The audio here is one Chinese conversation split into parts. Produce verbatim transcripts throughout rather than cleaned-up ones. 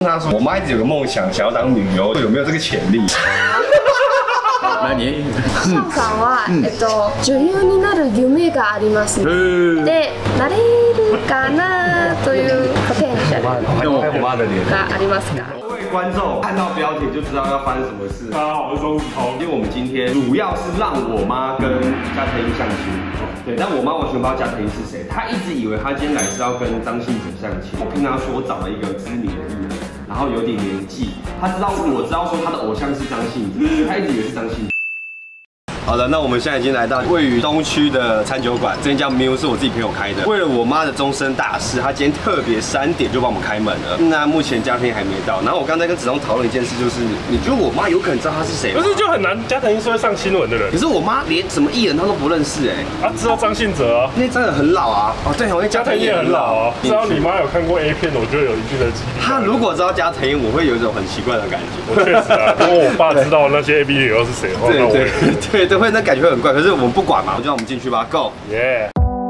他说，我妈一直有个梦想，想要当女优，有没有这个潜力？ 何？ 翔さんは、えっと女優になる夢があります。で、なれるかなというポテンシャル我妈的脸がありますか？ 各位观众看到标题就知道要发生什么事。大家好，我是钟子彤。因为我们今天主要是让我妈跟加藤鹰相亲，对，但我妈完全不知道加藤鹰是谁，她一直以为她今天来是要跟张信哲相亲。我跟她说我找了一个知名的艺人，然后有点年纪，她知道我知道说她的偶像是张信哲，所以她一直以为是张信哲。好的，那我们现在已经来到位于东区的餐酒馆，这间叫 Miu 是我自己朋友开的。为了我妈的终身大事，她今天特别三点就帮我们开门了。那目前家庭还没到。然后我刚才跟子彤讨论一件事，就是你觉得我妈有可能知道她是谁吗？ 不是就很难，加藤鹰是会上新闻的人。 可是我妈连什么艺人她都不认识哎。 啊，知道张信哲啊？ 那真的很老啊。哦，对，我那加藤鹰也很老啊。知道你妈有看过 A 片，我觉得有一定的几率。 她如果知道加藤鹰，我会有一种很奇怪的感觉。 我确实啊，如果我爸知道那些 A B 女优是谁的话，那我对对对，会那感觉会很怪。可是我们不管嘛，就让我们进去吧 ，Go！ 耶！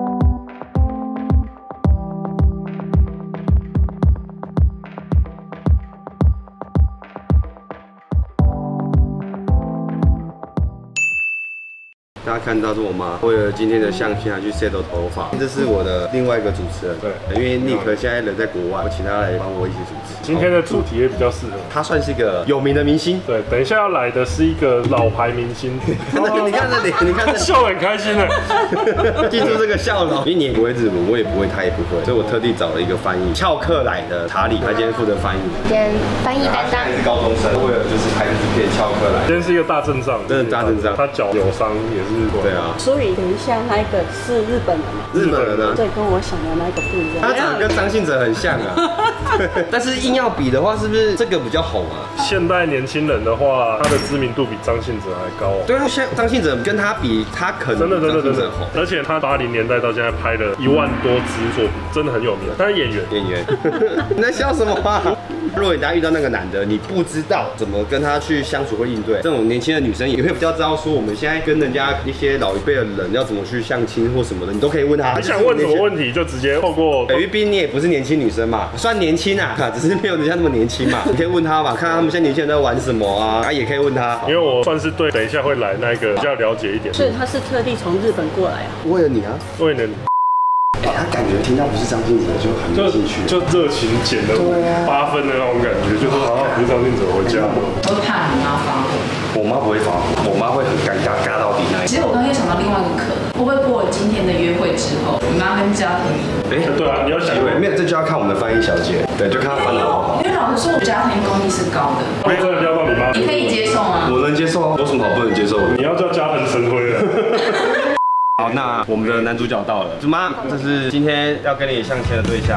大家看到是我妈为了今天的相亲还去 settle 头发，这是我的另外一个主持人，对，因为尼克现在人在国外，我请他来帮我一起主持。 今天的主题也比较适合， 他算是一个有名的明星， 对，等一下要来的是一个老牌明星， 你看这里，你看这笑得很开心的， 记住这个笑容，因为你也不会日文，我也不会，他也不会，所以我特地找了一个翻译，翘课来的查理，他今天负责翻译， 今天翻译担当， 他是高中生，为了就是拍这支片翘课来， 今天是一个大阵仗， 真的大阵仗， 他脚有伤也是。 对啊， 所以等一下那个是日本人， 日本人呢？ 对，跟我想的那个不一样。 他长得跟张信哲很像啊，但是硬要比的话，是不是这个比较红啊？ 现代年轻人的话，他的知名度比张信哲还高哦。 对啊，像张信哲跟他比，他可能真的真的真的红， 而且他八零年代到现在拍了一万多支作品，真的很有名。他是演员， 演员，你在笑什么啊？如果你大家遇到那个男的，你不知道怎么跟他去相处或应对，这种年轻的女生也会比较知道说，我们现在跟人家一些老一辈的人要怎么去相亲或什么的，你都可以问他。 你想问什么问题，就直接透过。 因为毕竟你也不是年轻女生嘛，算年轻啊，只是没有人家那么年轻嘛。你可以问他嘛，看他们现在年轻人在玩什么啊，啊也可以问他。 因为我算是对等一下会来那个比较了解一点。 所以他是特地从日本过来啊。 为了你啊， 为了你。 欸、他感觉听到不是张信哲就很有兴趣， 就热情减了八分的那种感觉，就说啊，不是张信哲回家。 我怕你妈发火， 我妈不会发火，我妈会很尴尬，尬到底那一。 其实我刚刚又想到另外一个可能，会不会过了今天的约会之后，你妈跟家庭？ 哎，对啊，你要想， 没有，这就要看我们的翻译小姐，对，就看她翻的好不好。 因为老实说，我家庭功力是高的。 我真的撩到你妈， 你可以接受吗？ 我能接受啊，有什么好不能接受的？ 你要叫加藤神辉了。 好，那我们的男主角到了，祖妈，这是今天要跟你相亲的对象。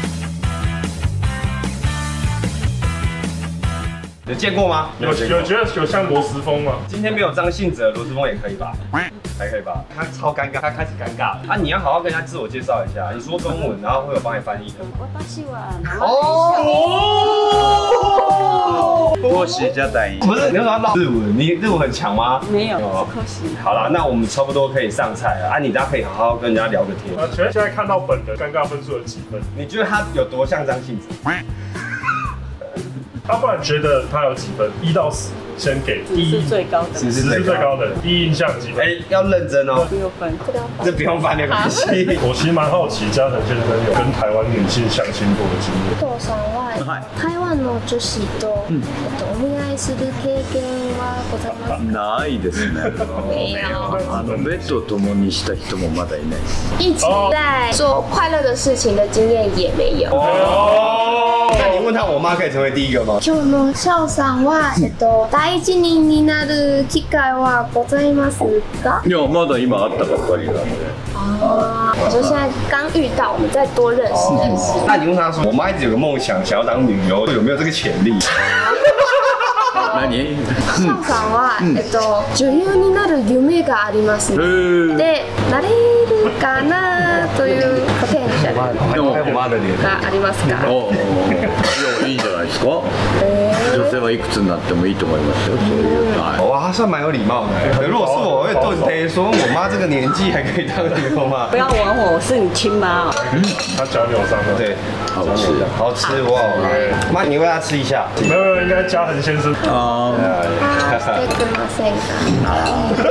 有见过吗？ 有有觉得有像罗时丰吗？ 今天没有张信哲，罗时丰也可以吧？还可以吧？他超尴尬，他开始尴尬了。啊，你要好好跟人家自我介绍一下，你说中文，然后会有帮你翻译的。 哦，我是加藤鹰。 不是，你为什么要唠日文？你日文很强吗？ 没有，不可惜。 好了，那我们差不多可以上菜了啊！你大家可以好好跟人家聊个天。 啊，请问现在看到本人尴尬分数有几分？ 你觉得他有多像张信哲？ 他不然觉得他有几分？一到十，先给。 十是最高的， 十是最高的。第一印象几分？ 哎，要认真哦。 六分， 这不用翻没关系。 我其实蛮好奇，加藤先生有跟台湾女性相亲过的经验。 お父さんは台湾の女子とお見合いする経験はございますか？ ないですね。 没有。 あのベッドを共にした人もまだいないです。 一起在做快乐的事情的经验也没有。 哦。那你问他，我妈可以成为第一个吗？ 今日の翔さんはえっと第一人になる機会はございますか？ いやまだ今会ったばっかりなんで。 啊，我说现在刚遇到，我们再多认识认识。 那你问他说，我妈一直有个梦想，想要当女优，有没有这个潜力？ 何？ 翔さんはえっと女優になる夢があります。で、なれるかなというポテンシャル我妈的脸がありますか？ おお、いやいいんじゃないですか。 女性はいくつになってもいいと思いますよ。そういう。 哇，他算蛮有礼貌的。如果是我，我会顿推说，我妈这个年纪还可以当女优吗？ 不要玩我，我是你亲妈哦。 嗯，他脚扭伤了。 对， 好吃， 好吃哇！妈，你喂他吃一下。 没有没有，应该嘉恒先生。 ああー、してくませんか。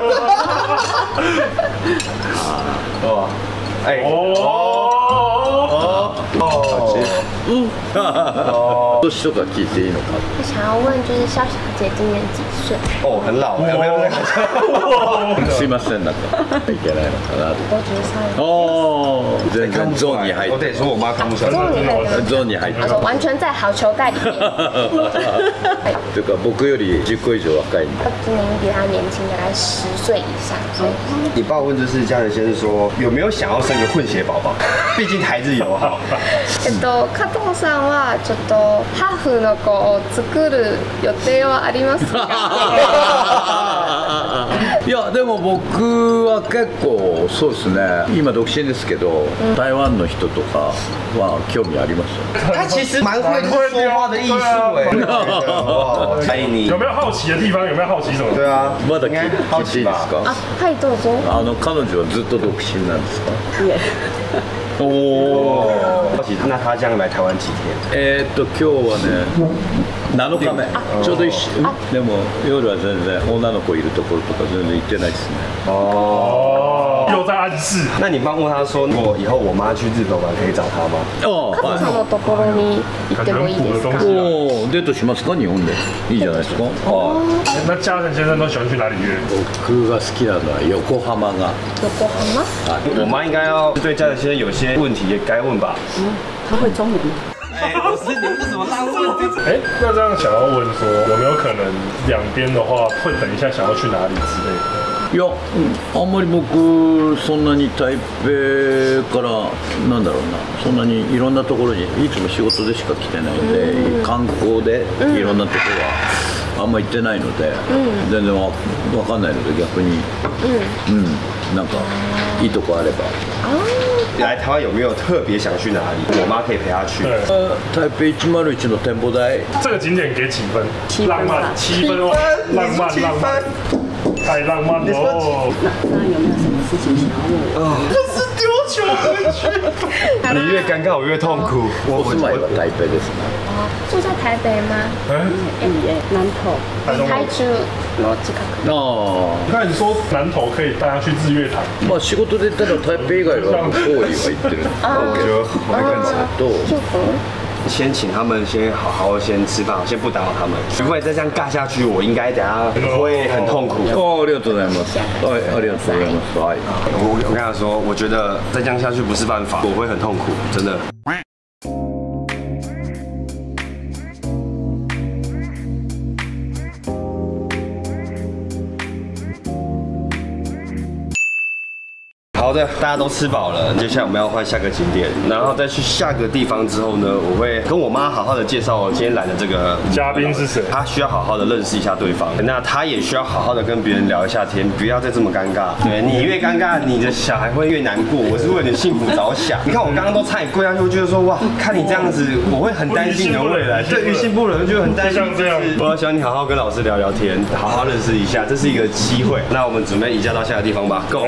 哦，哎， 哦哦哦， うん。年とか聞いていいのか。 我想要问，就是肖小姐今年几岁？ 哦，很老，没有没有没有。 すいません、なんかいけないのかな。 五十三。 哦，全然ゾーンに入って。 我得说我妈看不出来。 ゾーンに入ってる。 ゾーンに入って他。说完全在好球盖里面。 というか僕よりじゅっこ以上若いんで。 他今年比他年轻大概十岁以上。 你爸问就是家人先生说有没有想要生个混血宝宝？毕竟台日友好。 えっと加藤さんはちょっとハーフの子を作る予定はありますか？ いやでも僕は結構そうですね。今独身ですけど、台湾の人とかは興味ありますよ。 他其实蛮会说话的艺术哎。爱你。 有没有好奇的地方？有没有好奇什么？ 对啊， まだ聞い好ていいですか？ あ、はいどうぞ。 あの彼女はずっと独身なんですか？ いえ。 おお。 那他这样来台湾几天？ えーっと今日はねなのかめちょうど一週。でも夜は全然女の子いるところとか全然行ってないですね。 哦，又在暗示。 那你帮问他说，我以后我妈去日本玩可以找他吗？ あ加藤さんのところに行ってもいいですか？ おおデートしますか日本で？いいじゃないですか。あ那嘉恒先生都喜欢去哪里约？ 僕が好きなのは横浜が。 横浜？ 我妈应该要对家人先生有些问题也该问吧？ 嗯，他会中文吗？ 哎，不是，你为什么当问题？ 哎，那这样想要问说，有没有可能两边的话会等一下想要去哪里之类的？ いや、あんまり僕そんなに台北からなんだろうな、そんなにいろんなところにいつも仕事でしか来てないんで、観光でいろんなところはあんま行ってないので、全然わわかんないので逆に、うん、なんかいいとこあれば。 来台湾有没有特别想去哪里？我妈可以陪她去。 台北一零一の展望台。 这个景点给几分？ 七分浪漫，七分哦，浪漫浪漫，太浪漫了哦。 那那有没有什么事情想要问我？ 就是丢球回去。 你越尴尬，我越痛苦。 お住まいは台北ですね。 住在台北吗？ いいえ、南投。 台中の近く。 あ那你说南投可以带他去日月潭？ あ、まあ仕事で言ったら台北以外は遠いは行ってる。 我觉得我会更惨。 と。 京都。 先请他们先好好先吃饭，先不打扰他们。如果再这样尬下去，我应该等下会很痛苦。 ありがとうございます。はい、ありがとうございます。はい。 我我跟他说，我觉得再这样下去不是办法，我会很痛苦，真的。好的，大家都吃饱了，接下来我们要换下个景点，然后再去下个地方之后呢，我会跟我妈好好的介绍今天来的这个嘉宾是谁？ 他需要好好的认识一下对方，那他也需要好好的跟别人聊一下天，不要再这么尴尬。对你越尴尬，你的小孩会越难过。我是为了你幸福着想。你看我刚刚都差点跪下去，我觉得说哇，看你这样子，我会很担心你的未来。对，于心不忍，就很担心。 像这样， 我要希望你好好跟老师聊聊天，好好认识一下，这是一个机会。那我们准备移驾到下个地方吧 ，Go。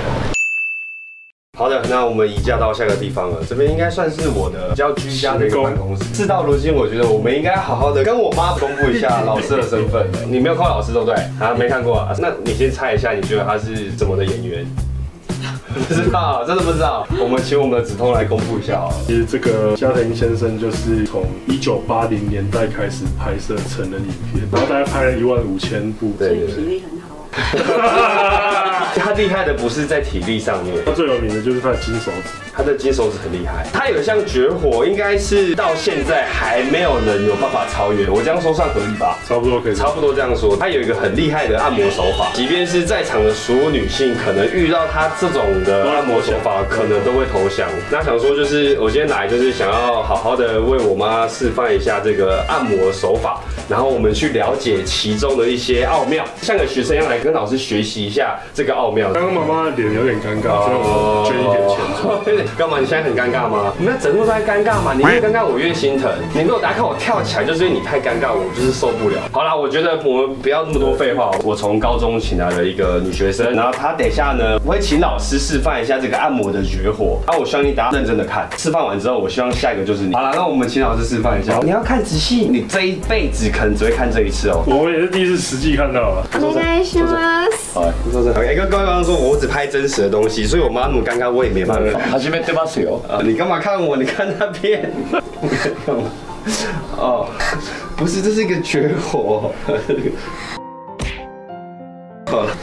好的，那我们移驾到下个地方了。这边应该算是我的比较居家的一个办公室。事到如今，我觉得我们应该好好的跟我妈公布一下老师的身份。你没有看过老师对不对？啊，没看过啊。那你先猜一下，你觉得他是怎么的演员？不知道，真的不知道。我们请我们的子通来公布一下好了。 其实这个加藤鹰先生就是从一九八零年代开始拍摄成人影片，然后大概拍了一万五千部。 所以体力很好。 他厉害的不是在体力上面， 他最有名的就是他的金手指， 他的金手指很厉害。他有一项绝活，应该是到现在还没有人有办法超越。我这样说算合理吧？ 差不多可以， 差不多这样说。他有一个很厉害的按摩手法，即便是在场的所有女性，可能遇到他这种的按摩手法，可能都会投降。那想说就是，我今天来就是想要好好的为我妈示范一下这个按摩手法，然后我们去了解其中的一些奥妙，像个学生一样来跟老师学习一下这个奥妙。 刚刚妈妈的脸有点尴尬，所以我捐一点钱出来。 干嘛？你现在很尴尬吗？你们整路都在尴尬吗？你越尴尬我越心疼。你如果大家看我跳起来，就是因为你太尴尬，我就是受不了。好啦，我觉得我们不要那么多废话。我从高中请来了一个女学生，然后她等一下呢，我会请老师示范一下这个按摩的绝活。然后我希望你大家认真的看，示范完之后，我希望下一个就是你。好了，那我们请老师示范一下。你要看仔细，你这一辈子可能只会看这一次哦。 我也是第一次实际看到了。 お願いします。 好，你说这。哎，跟各位观众说，我只拍真实的东西，所以我妈那么尴尬，我也没办法。 始めてますよ。 啊，你干嘛看我？你看那边。干嘛？哦，不是，这是一个绝活。好了。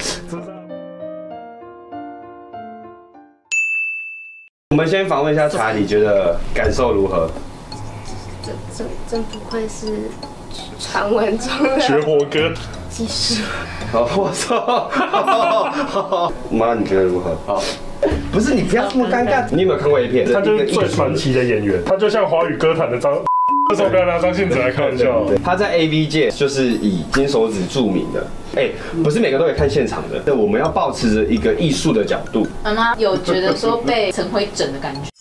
我们先访问一下查，你觉得感受如何？ 这这真不愧是传闻中的绝活哥技术。 好，我说，妈，你觉得如何？好，不是你不要这么尴尬。你有没有看过一片？ 他就是最传奇的演员，他就像华语歌坛的张。那时候不要拿张信哲来开玩笑。 他在 A V 界就是以金手指著名的。哎，不是每个都可以看现场的。那我们要保持着一个艺术的角度。 妈妈有觉得说被陈辉整的感觉